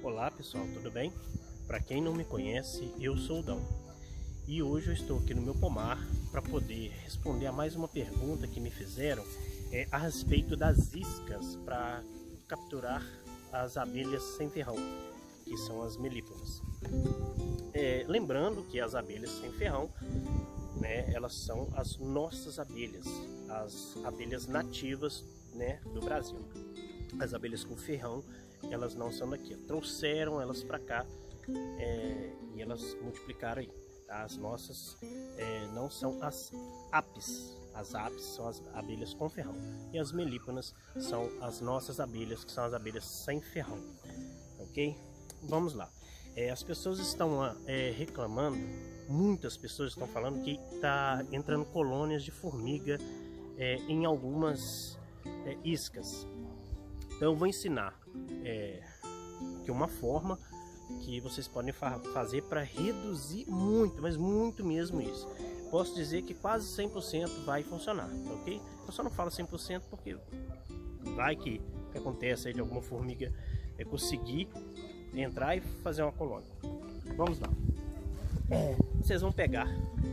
Olá pessoal, tudo bem? Para quem não me conhece, eu sou o Dão e hoje eu estou aqui no meu pomar para poder responder a mais uma pergunta que me fizeram a respeito das iscas para capturar as abelhas sem ferrão, que são as melíponas. Lembrando que as abelhas sem ferrão, né, elas são as nossas abelhas, as abelhas nativas, né, do Brasil. As abelhas com ferrão, elas não são daqui, trouxeram elas para cá e elas multiplicaram aí. Tá? As nossas não são as apis. As apis são as abelhas com ferrão e as melíponas são as nossas abelhas, que são as abelhas sem ferrão. Ok? Vamos lá. As pessoas estão reclamando, muitas pessoas estão falando que está entrando colônias de formiga em algumas iscas. Então eu vou ensinar que uma forma que vocês podem fazer para reduzir muito, mas muito mesmo isso. Posso dizer que quase 100% vai funcionar, ok? Eu só não falo 100% porque vai que acontece aí de alguma formiga conseguir entrar e fazer uma colônia. Vamos lá. Vocês vão pegar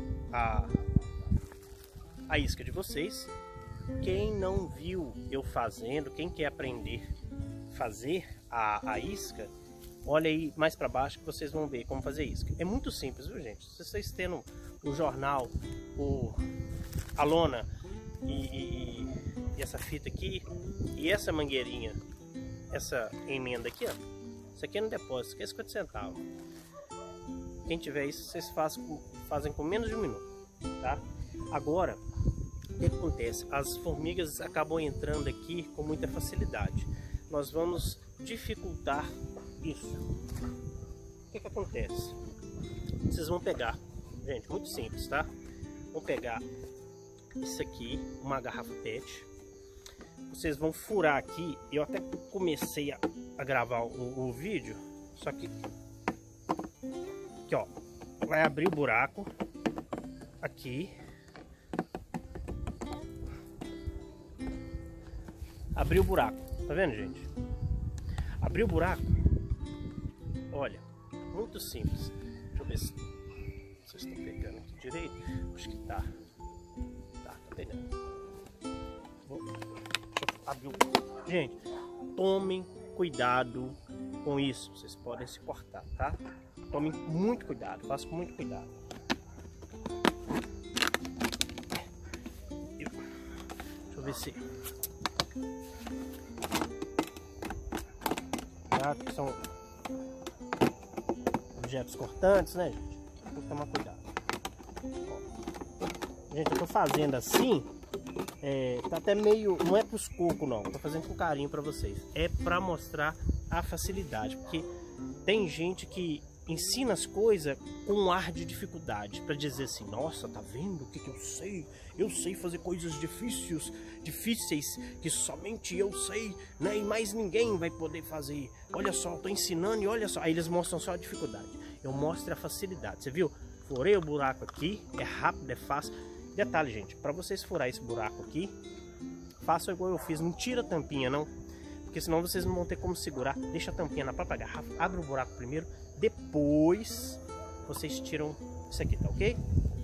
a isca de vocês. Quem não viu eu fazendo, quem quer aprender a fazer a isca, olha aí mais para baixo que vocês vão ver como fazer isca. É muito simples, viu gente? Se vocês tendo o jornal, a lona e essa fita aqui e essa mangueirinha, essa emenda aqui, ó, isso aqui é no depósito, que é 50 centavos. Quem tiver isso, vocês fazem com menos de um minuto, tá? Agora, o que acontece? As formigas acabam entrando aqui com muita facilidade. Nós vamos dificultar isso. O que acontece? Vocês vão pegar, gente, muito simples, tá? Vão pegar isso aqui, uma garrafa PET. Vocês vão furar aqui. Eu até comecei a gravar o vídeo, só que aqui, ó, vai abrir o buraco aqui. Abriu o buraco, tá vendo, gente? Abriu o buraco. Olha, muito simples. Deixa eu ver se vocês estão pegando aqui direito. Acho que tá. Tá pegando. Deixa eu abrir o buraco. Gente, tomem cuidado com isso. Vocês podem se cortar, tá? Tomem muito cuidado, façam com muito cuidado. Deixa eu ver se... que são objetos cortantes, né, gente? Tem que tomar cuidado. Ó. Gente, eu tô fazendo assim, tá até meio, não é pros cocos não, tô fazendo com carinho para vocês. É para mostrar a facilidade, porque tem gente que ensina as coisas com um ar de dificuldade, para dizer assim, nossa, tá vendo o que eu sei? Eu sei fazer coisas difíceis que somente eu sei, né? E mais ninguém vai poder fazer. Olha só, eu tô ensinando e olha só. Aí eles mostram só a dificuldade. Eu mostro a facilidade. Você viu? Furei o buraco aqui, é rápido, é fácil. Detalhe, gente, para vocês furar esse buraco aqui, façam igual eu fiz, não tira a tampinha não, porque senão vocês não vão ter como segurar. Deixa a tampinha na própria garrafa, abre o buraco primeiro, depois vocês tiram isso aqui, tá ok?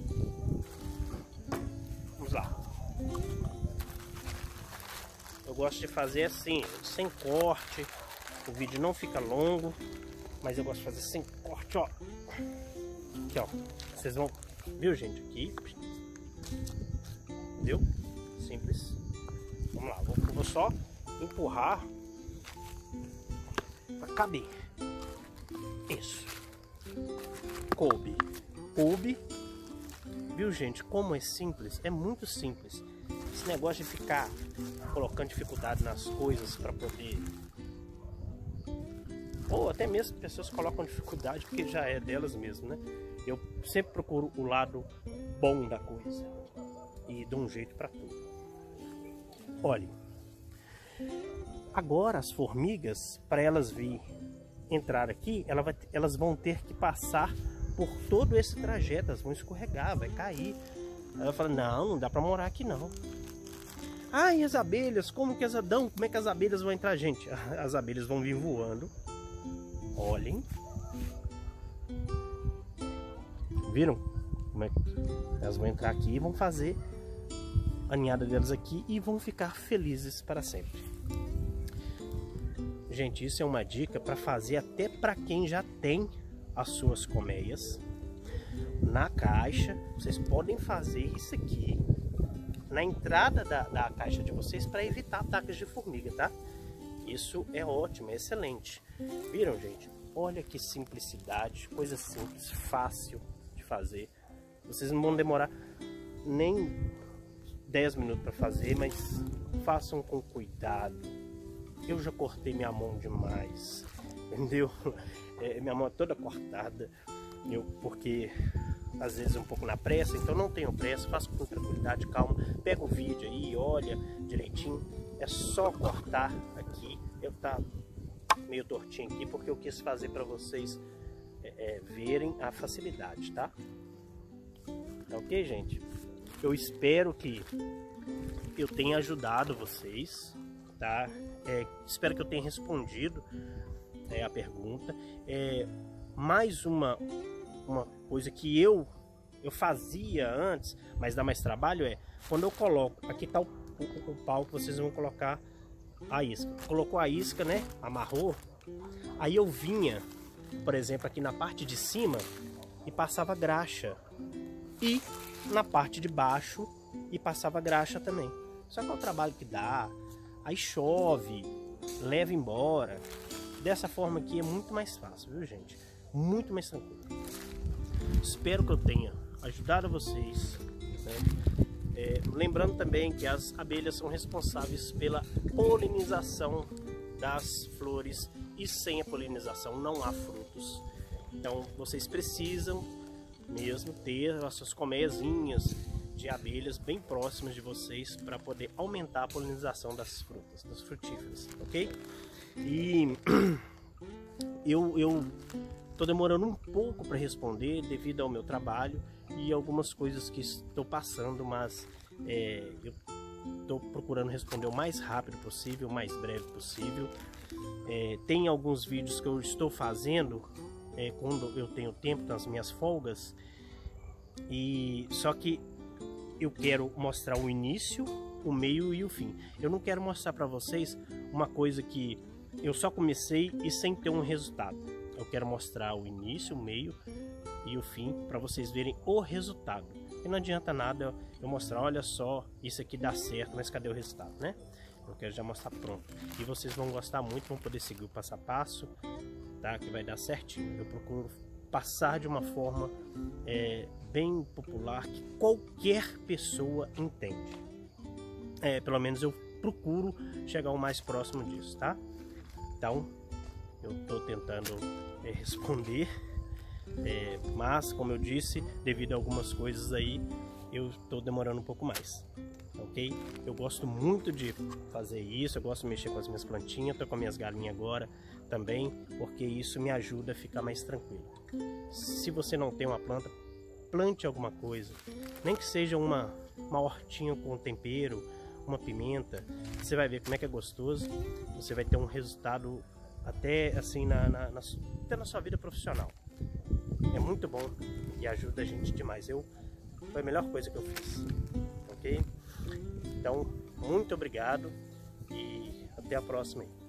Vamos lá. Eu gosto de fazer assim, sem corte. O vídeo não fica longo, mas eu gosto de fazer sem corte, ó. Aqui, ó. Vocês vão, viu, gente? Aqui. Viu? Simples. Vamos lá, eu vou só empurrar pra caber. Isso. Coube. Viu, gente? Como é simples? É muito simples. Esse negócio de ficar colocando dificuldade nas coisas para poder... Ou até mesmo pessoas colocam dificuldade porque já é delas mesmo, né? Eu sempre procuro o lado bom da coisa. E dou um jeito para tudo. Olha. Agora as formigas, para elas vir entrar aqui, elas vão ter que passar por todo esse trajeto, elas vão escorregar, vai cair. Aí eu falo, não dá para morar aqui não. Ah, e as abelhas? Como é que as abelhas vão entrar, gente? As abelhas vão vir voando Olhem. Viram? Como é que elas vão entrar aqui e vão fazer a ninhada delas aqui e vão ficar felizes para sempre. Gente, isso é uma dica para fazer até para quem já tem as suas colmeias. Na caixa, vocês podem fazer isso aqui na entrada da caixa de vocês para evitar ataques de formiga, tá? Isso é ótimo, é excelente. Viram, gente? Olha que simplicidade, coisa simples, fácil de fazer. Vocês não vão demorar nem 10 minutos para fazer, mas façam com cuidado. Eu já cortei minha mão demais, entendeu? Minha mão é toda cortada, porque às vezes um pouco na pressa, então não tenho pressa, faço com tranquilidade, calma. Pega o vídeo aí, olha direitinho, é só cortar aqui. Eu tá meio tortinho aqui porque eu quis fazer para vocês verem a facilidade, tá? Tá ok, gente? Eu espero que eu tenha ajudado vocês, tá? Espero que eu tenha respondido a pergunta. Mais uma coisa que eu fazia antes, mas dá mais trabalho, quando eu coloco, aqui tá o pau que vocês vão colocar a isca. Colocou a isca, né? Amarrou. Aí eu vinha, por exemplo, aqui na parte de cima e passava graxa. E na parte de baixo e passava graxa também. Só que é o trabalho que dá. Aí chove, leva embora. Dessa forma aqui é muito mais fácil, viu, gente? Muito mais tranquilo. Espero que eu tenha ajudado vocês, né? Lembrando também que as abelhas são responsáveis pela polinização das flores e sem a polinização não há frutos. Então vocês precisam mesmo ter as suas colmeiazinhas de abelhas bem próximas de vocês para poder aumentar a polinização das frutas, das frutíferas, ok? E eu tô demorando um pouco para responder devido ao meu trabalho e algumas coisas que estou passando, mas eu estou procurando responder o mais rápido possível, o mais breve possível. Tem alguns vídeos que eu estou fazendo quando eu tenho tempo nas minhas folgas, e só que eu quero mostrar o início, o meio e o fim. Eu não quero mostrar para vocês uma coisa que eu só comecei e sem ter um resultado. Eu quero mostrar o início, o meio e o fim para vocês verem o resultado. E não adianta nada eu mostrar, olha só, isso aqui dá certo, mas cadê o resultado, né? Eu quero já mostrar pronto. E vocês vão gostar muito, vão poder seguir o passo a passo, tá? Que vai dar certinho. Eu procuro passar de uma forma bem popular que qualquer pessoa entende. Pelo menos eu procuro chegar o mais próximo disso, tá? Então, eu estou tentando responder, mas como eu disse, devido a algumas coisas aí, eu estou demorando um pouco mais, ok? Eu gosto muito de fazer isso, eu gosto de mexer com as minhas plantinhas, estou com as minhas galinhas agora também, porque isso me ajuda a ficar mais tranquilo. Se você não tem uma planta, plante alguma coisa, nem que seja uma hortinha com tempero, uma pimenta, você vai ver como é que é gostoso, você vai ter um resultado até assim até na sua vida profissional. É muito bom e ajuda a gente demais. Foi a melhor coisa que eu fiz, ok? Então, muito obrigado e até a próxima aí.